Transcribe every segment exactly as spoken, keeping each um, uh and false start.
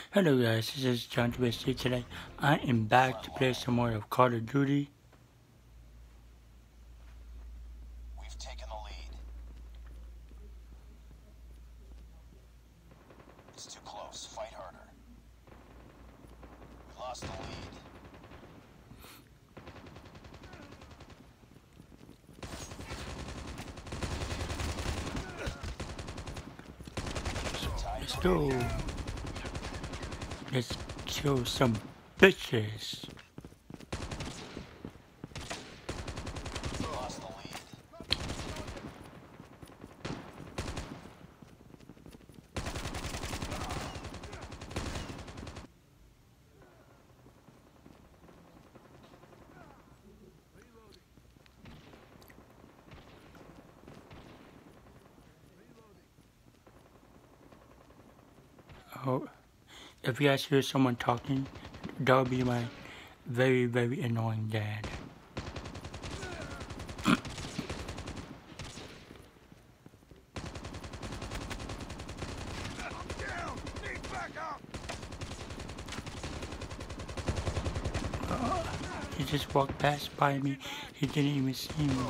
Hello guys, this is John Twisty. Today I am back to play some more of Call of Duty. We've taken the lead. It's too close. Fight harder. We lost the lead. Let's go. Let's kill some bitches. We lost the lead. Oh, if you guys hear someone talking, that'll be my very, very annoying dad. He just walked past by me. He didn't even see me.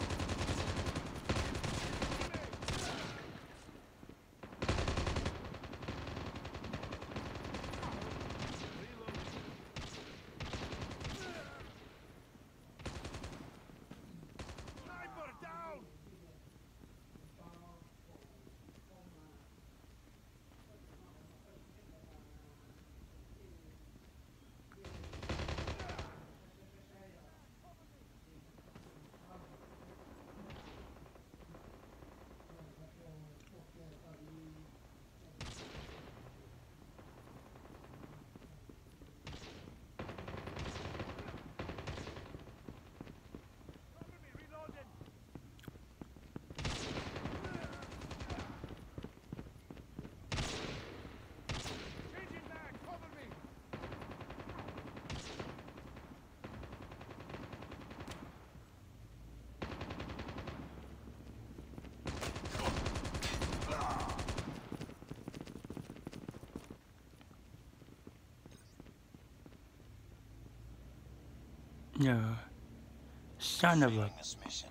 No. Son of a... Failing this mission.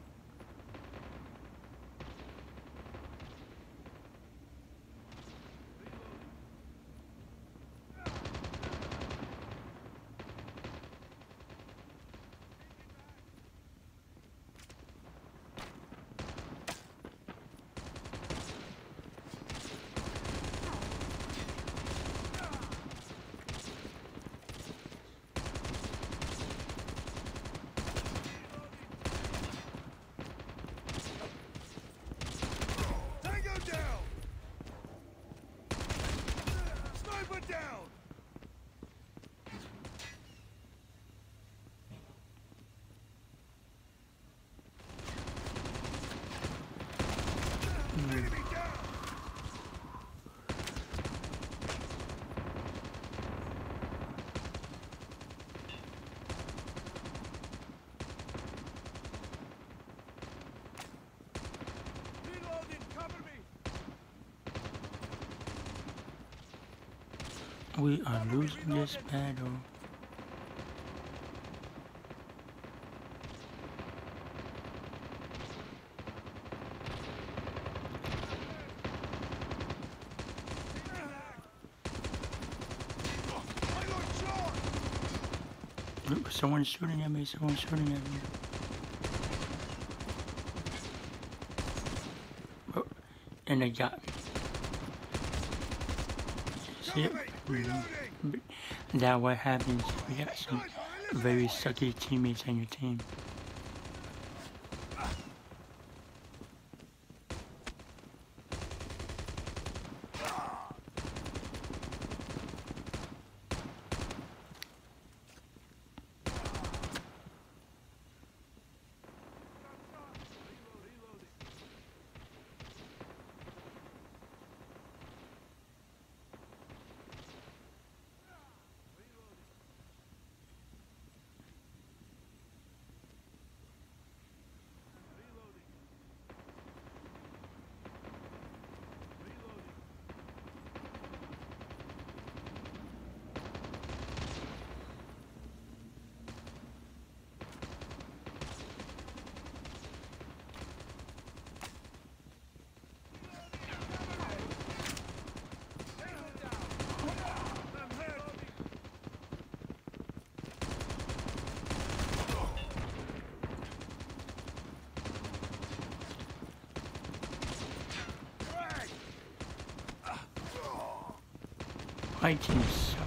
Tango down! Sniper down! Enemy down! Reloading, cover me! We are losing this battle. I got shot! Look, someone's shooting at me, someone's shooting at me. Oh, and they got me. See it? Cover me! Reloading! That what happens. We got some very sucky teammates on your team. My team suck.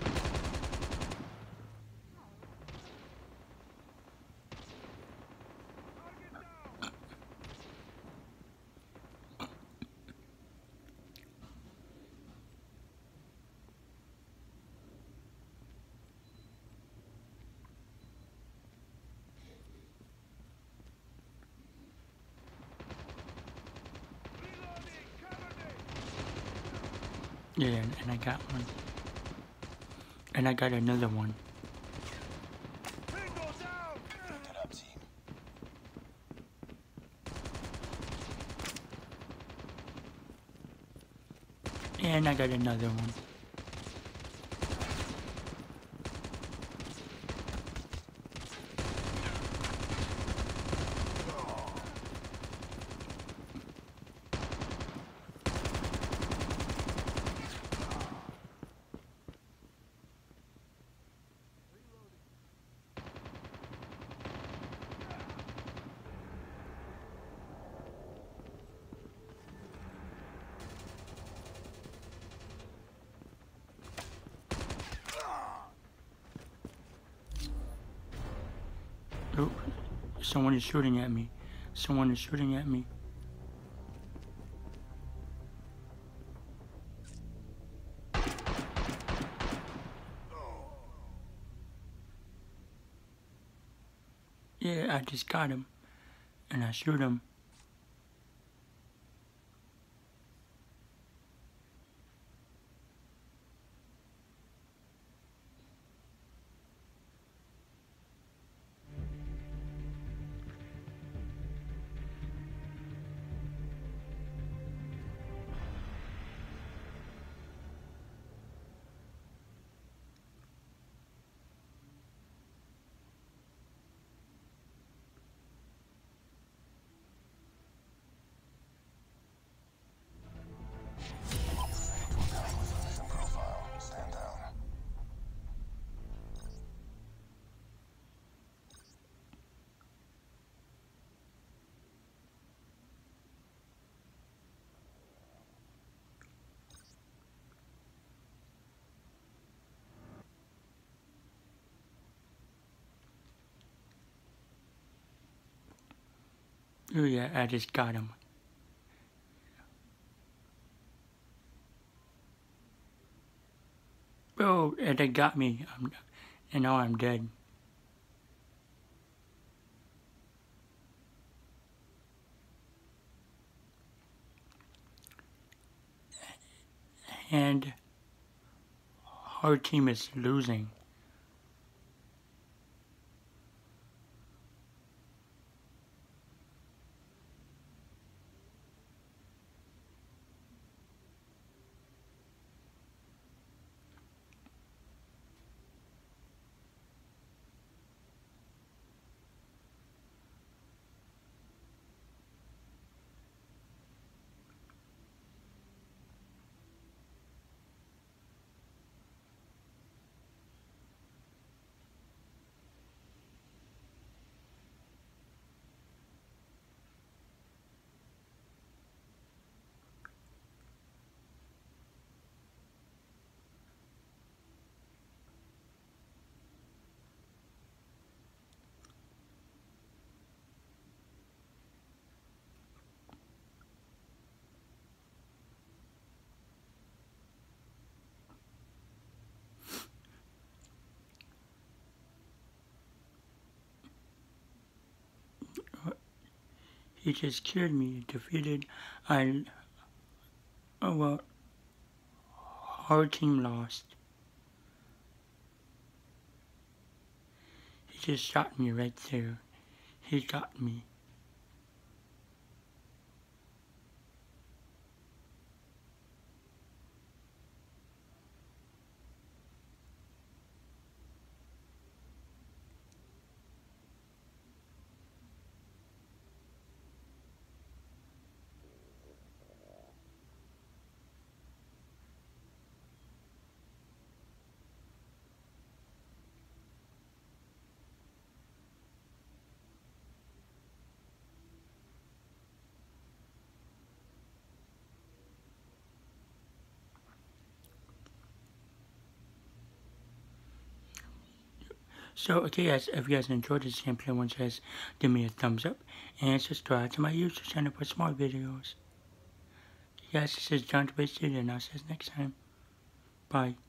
Reloading, cover me. Yeah, and, and I got one. And I got another one. Tango down. Good up, team. And I got another one. Oh, someone is shooting at me. Someone is shooting at me. Yeah, I just got him. And I shoot him. Position profile. Stand down. Oh yeah, I just got him. Oh, and they got me. I'm, and now I'm dead. And our team is losing. He just killed me, defeated. I, oh well, our team lost. He just shot me right there. He got me. So, okay guys, if you guys enjoyed this gameplay, one says, give me a thumbs up, and subscribe to my YouTube channel for some more videos. Guys, this is John Debate Studio, and I'll see you next time. Bye.